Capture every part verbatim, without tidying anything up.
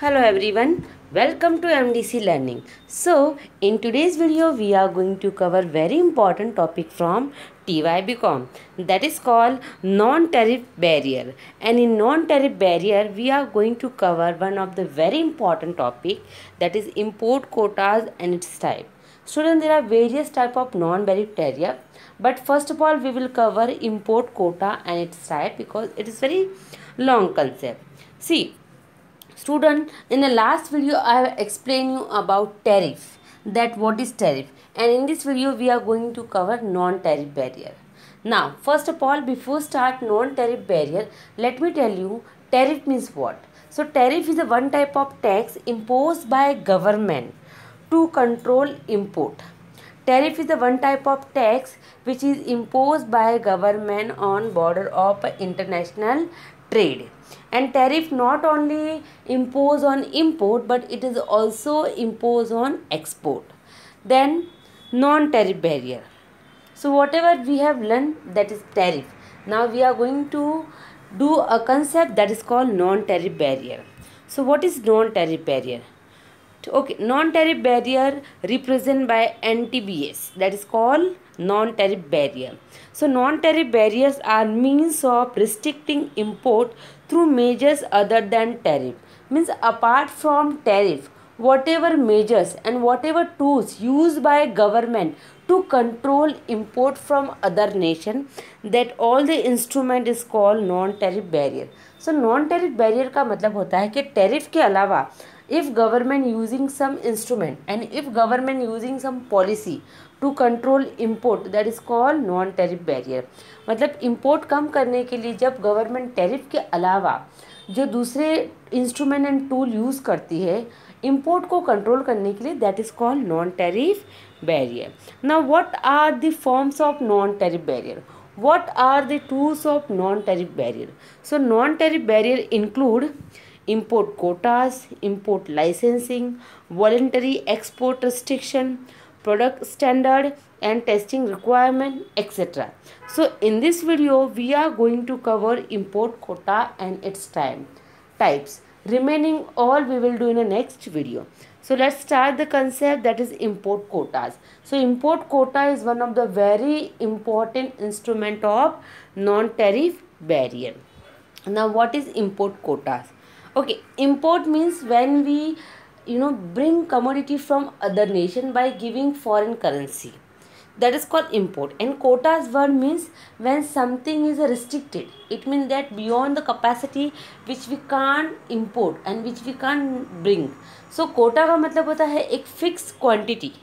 Hello everyone, welcome to M D C Learning. So, in today's video we are going to cover very important topic from T Y B Com, that is called non-tariff barrier. And in non-tariff barrier we are going to cover one of the very important topic, that is import quotas and its type. Students, there are various type of non-tariff barrier, but first of all we will cover import quota and its type because it is very long concept. See, student, in the last video I have explained you about tariff, that what is tariff, and in this video we are going to cover non-tariff barrier. Now first of all, before start non-tariff barrier, let me tell you tariff means what. So tariff is a one type of tax imposed by government to control import. Tariff is the one type of tax which is imposed by government on border of international trade. And tariff not only impose on import, but it is also imposed on export. Then non-tariff barrier. So whatever we have learned, that is tariff. Now we are going to do a concept that is called non-tariff barrier. So what is non-tariff barrier? Okay, non-tariff barrier represented by N T B S, that is called non-tariff barrier. So non-tariff barriers are means of restricting import through measures other than tariff. Means apart from tariff, whatever measures and whatever tools used by government to control import from other nation, that all the instrument is called non-tariff barrier. So non-tariff barrier का मतलब होता है कि tariff के अलावा if government using some instrument and if government using some policy to control import, that is called non-tariff barrier. मतलब import कम करने के लिए जब government tariff के अलावा जो दूसरे इंस्ट्रूमेंट एंड टूल यूज़ करती है import को कंट्रोल करने के लिए, that is called non-tariff barrier. Now what are the forms of non-tariff barrier? What are the tools of non-tariff barrier? So non-tariff barrier include import quotas, import licensing, voluntary export restriction, product standard and testing requirement, et cetera. So in this video we are going to cover import quota and its time types. Remaining all we will do in the next video. So let's start the concept, that is import quotas. So import quota is one of the very important instrument of non-tariff barrier. Now what is import quotas? Okay, import means when we you know bring commodity from other nation by giving foreign currency, that is called import. And quotas word means when something is restricted, it means that beyond the capacity which we can't import and which we can't bring. So quota का मतलब होता है एक fixed quantity.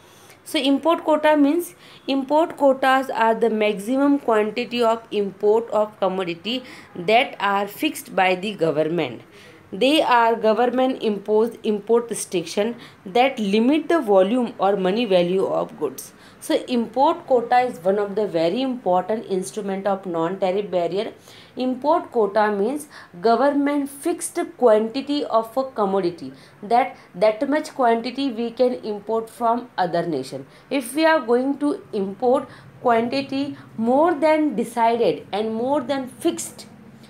So import quota means import quotas are the maximum quantity of import of commodity that are fixed by the government. They are government imposed import restriction that limit the volume or money value of goods. So import quota is one of the very important instrument of non-tariff barrier. Import quota means government fixed quantity of a commodity, that that much quantity we can import from other nation. If we are going to import quantity more than decided and more than fixed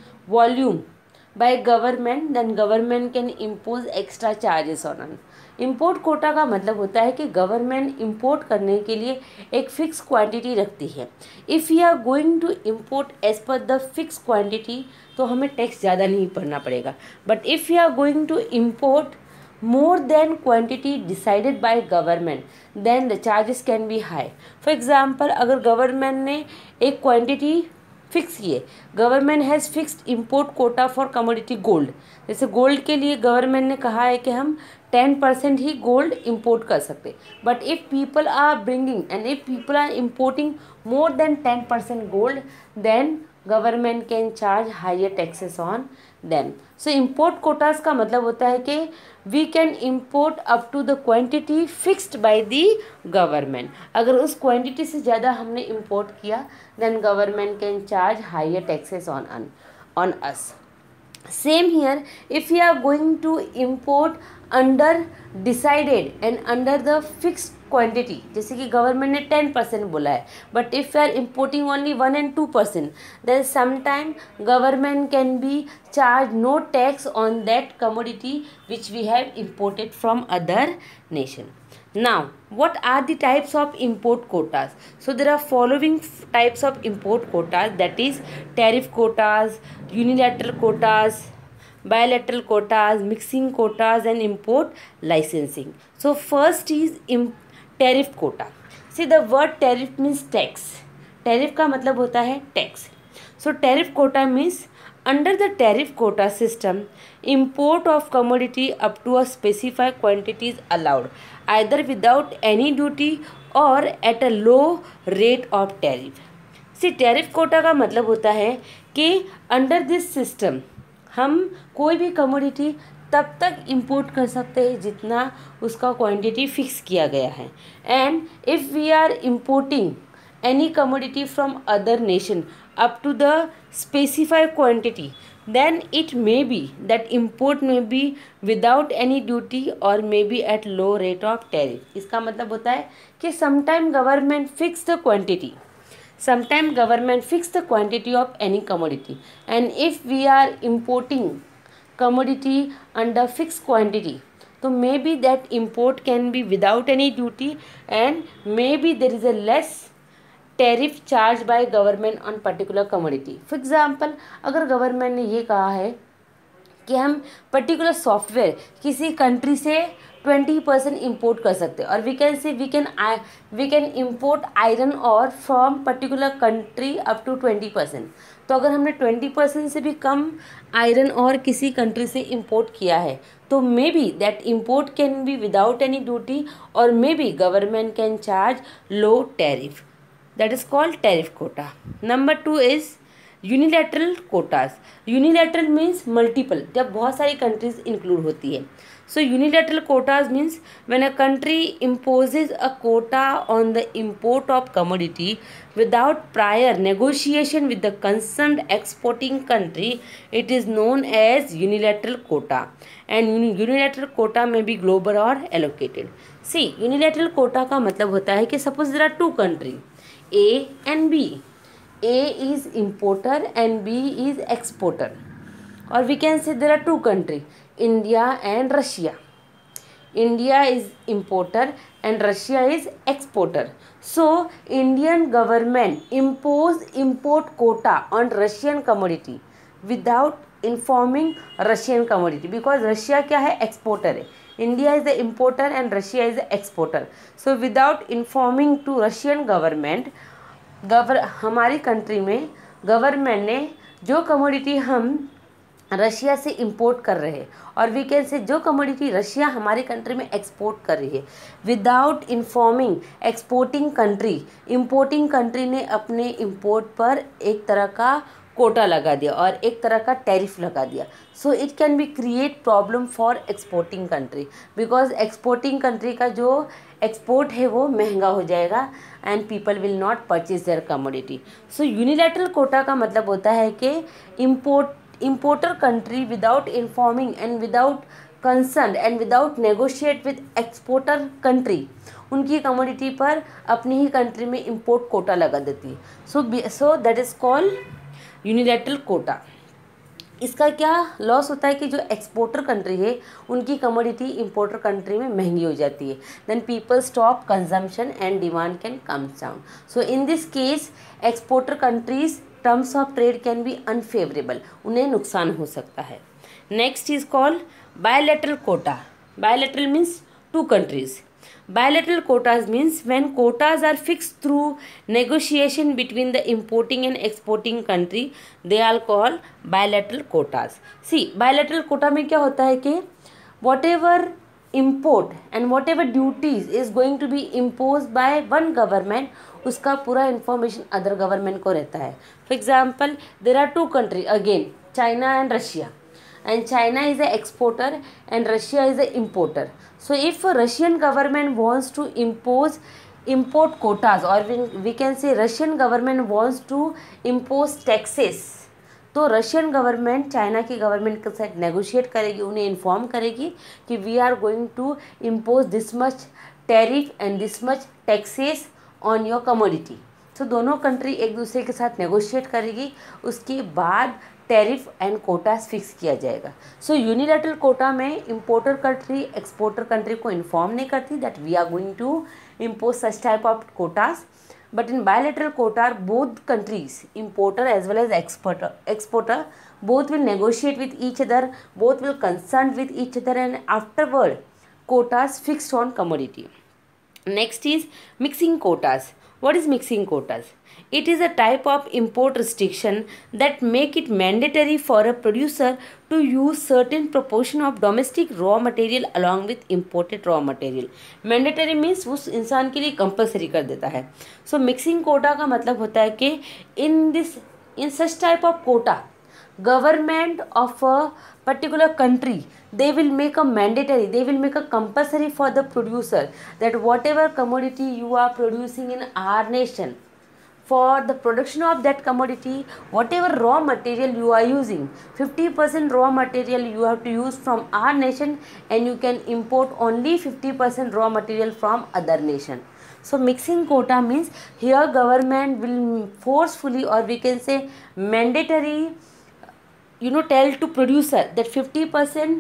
volume by government, then government can impose extra charges on us. Import quota का मतलब होता है कि government import करने के लिए एक fix quantity रखती है. If you are going to import as per the fix quantity तो हमें टैक्स ज़्यादा नहीं भरना पड़ेगा. But if you are going to import more than quantity decided by government, then the charges can be high. For example, अगर government ने एक quantity fix किए, government has fixed import quota for commodity gold. जैसे gold के लिए government ने कहा है कि हम टेन परसेंट ही गोल्ड इंपोर्ट कर सकते. But if people are bringing and if people are importing more than ten percent gold, then government can charge higher taxes on them. So import quotas का मतलब होता है कि we can import up to the quantity fixed by the government. अगर उस quantity से ज़्यादा हमने इम्पोर्ट किया, then government can charge higher taxes on on us. Same here, if we are going to import under decided and under the fixed quantity, जैसे कि government ने ten percent बोला है, but if you are importing only one and two percent, then sometime government can be charge no tax on that commodity which we have imported from other nation. Now, what are the types of import quotas? So there are following types of import quotas, that is tariff quotas, unilateral quotas, bilateral quotas, mixing quotas and import licensing. So first is tariff quota. See, the word tariff means tax. Tariff का मतलब होता है tax. So tariff quota means under the tariff quota system, import of commodity up to a specified quantity is allowed, either without any duty or at a low rate of tariff. See, tariff quota का मतलब होता है कि under this system हम कोई भी commodity तब तक import कर सकते हैं जितना उसका quantity fix किया गया है. And if we are importing any commodity from other nation up to the specified quantity, then it may be that import may be without any duty or may be at low rate of tariff. इसका मतलब होता है कि sometime government fix the quantity, sometime government fix the quantity of any commodity, and if we are importing commodity under fixed quantity, so maybe that import can be without any duty and maybe there is a less tariff charge by government on particular commodity. For example, अगर government ने ये कहा है कि हम particular software किसी country से twenty percent import कर सकते हैं, और we can say we can we can import iron ore from particular country up to twenty percent. तो अगर हमने ट्वेंटी परसेंट से भी कम आयरन और किसी कंट्री से इम्पोर्ट किया है, तो may be that import can be without any duty और may be government can charge low tariff. That is called tariff quota. Number two is unilateral quotas. Unilateral means multiple, जब बहुत सारी countries include होती है. So unilateral quotas means when a country imposes a quota on the import of commodity without prior negotiation with the concerned exporting country, it is known as unilateral quota. And unilateral quota may be global or allocated. See, unilateral quota का मतलब होता है कि suppose there are two countries, A and B. A is importer and B is exporter. Or we can say there are two countries, India and Russia. India is importer and Russia is exporter. So Indian government impose import quota on Russian commodity without informing Russian commodity, because Russia क्या है, exporter है. India is the importer and Russia is the exporter. So without informing to Russian government, गवर हमारी country में government ने जो commodity हम Russia से import कर रहे हैं, और वी कैन से जो कमोडिटी रशिया हमारी कंट्री में एक्सपोर्ट कर रही है, without informing exporting country, importing country ने अपने इंपोर्ट पर एक तरह का कोटा लगा दिया और एक तरह का टैरिफ लगा दिया. So it can be create problem for exporting country, because exporting country का जो एक्सपोर्ट है वो महंगा हो जाएगा and people will not purchase their commodity. So unilateral quota का मतलब होता है कि import importer country without informing and without concern and without negotiate with exporter country उनकी कमोडिटी पर अपनी ही कंट्री में इम्पोर्ट कोटा लगा देती है. So so that is called unilateral quota. इसका क्या लॉस होता है कि जो एक्सपोर्टर कंट्री है उनकी कमोडिटी इंपोर्टर कंट्री में महंगी हो जाती है, then people stop consumption and demand can comes down. So in this case exporter countries terms of trade can be unfavourable, उन्हें नुकसान हो सकता है. Next is called bilateral quota. Bilateral means two countries. Bilateral quotas means when quotas are fixed through negotiation between the importing and exporting country, they are called bilateral quotas. See, bilateral quota में क्या होता है कि whatever import and whatever duties is going to be imposed by one government, उसका पूरा information other government को रहता है. For example, there are two countries again, China and Russia. And China is an exporter and Russia is an importer. So if a Russian government wants to impose import quotas, or we can say Russian government wants to impose taxes, तो Russian government China की गवर्नमेंट के साथ negotiate करेगी, उन्हें inform करेगी कि we are going to impose this much tariff and this much taxes on your commodity. तो दोनों कंट्री एक दूसरे के साथ नेगोशिएट करेगी, उसके बाद टैरिफ एंड कोटास फिक्स किया जाएगा। सो यूनिलैटरल कोटा में इंपोर्टर कंट्री एक्सपोर्टर कंट्री को इन्फॉर्म नहीं करती that we are going to impose such type of quotas, but in bilateral quota both countries, importer as well as exporter exporter both will negotiate with each other, both will consult with each other, and afterward quotas fixed on commodity. Next is mixing quotas. What is mixing quotas? It is a type of import restriction that make it mandatory for a producer to use certain proportion of domestic raw material along with imported raw material. Mandatory means उस इंसान के लिए compulsory कर देता है. So mixing quota का मतलब होता है कि in this in such type of quota, government of a particular country, they will make a mandatory, they will make a compulsory for the producer that whatever commodity you are producing in our nation, for the production of that commodity, whatever raw material you are using, fifty percent raw material you have to use from our nation, and you can import only fifty percent raw material from other nation. So mixing quota means here government will forcefully, or we can say mandatory, you know, tell to producer that fifty percent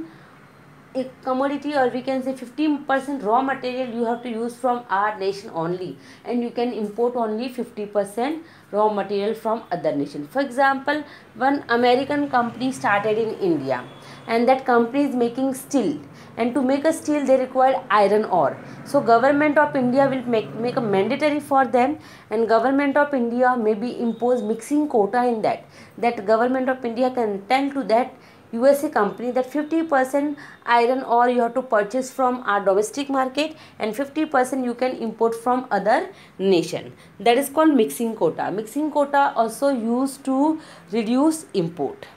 a commodity, or we can say fifteen percent raw material you have to use from our nation only, and you can import only fifty percent raw material from other nation. For example, one American company started in India, and that company is making steel, and to make a steel they require iron ore. So government of India will make, make a mandatory for them, and government of India maybe impose mixing quota in that. That government of India can tell to that U S A company that fifty percent iron ore you have to purchase from our domestic market, and fifty percent you can import from other nation. That is called mixing quota. Mixing quota also used to reduce import.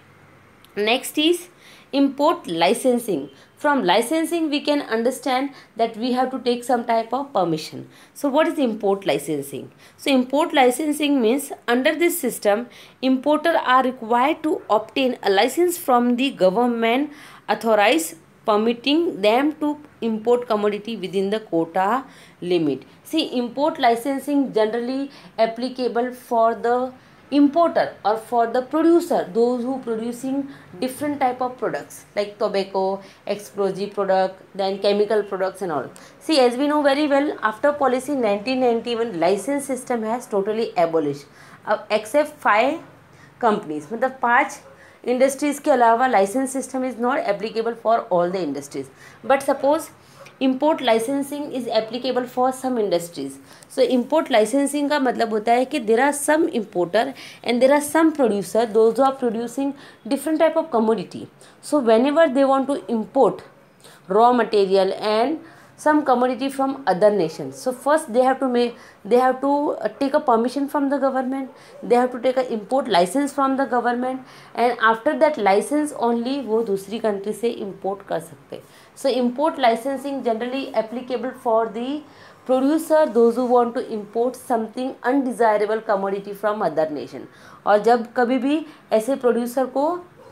Next is import licensing. From licensing we can understand that we have to take some type of permission. So what is import licensing? So import licensing means under this system, importers are required to obtain a license from the government authorized, permitting them to import commodity within the quota limit. See, import licensing generally applicable for the importer or for the producer, those who producing different type of products like tobacco, explosive product, then chemical products and all. See, as we know very well, after policy nineteen ninety-one, license system has totally abolished, uh, except five companies. मतलब पाँच industries के अलावा license system is not applicable for all the industries. But suppose import licensing is applicable for some industries. So import licensing का मतलब होता है कि there are some importer and there are some producer, those who are producing different type of commodity. So whenever they want to import raw material and some commodity from other nations, so first they have to make, they have to take a permission from the government, they have to take a import license from the government, and after that license only वो दूसरी country से import कर सकते. So import licensing generally applicable for the producer, those who want to import something undesirable commodity from other nation. और जब कभी भी ऐसे producer को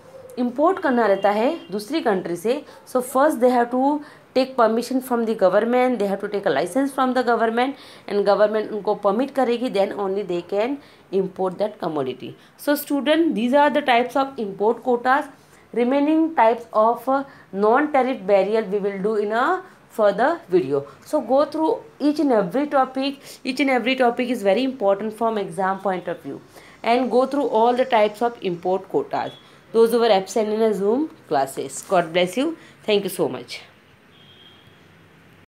import करना रहता है दूसरी country से, so first they have to take permission from the government, they have to take a license from the government, and government उनको permit करेगी, then only they can import that commodity. So student, these are the types of import quotas. Remaining types of uh, non-tariff barrier we will do in a further video. So go through each and every topic. Each and every topic is very important from exam point of view, and go through all the types of import quotas. Those who were absent in a Zoom classes. God bless you. Thank you so much.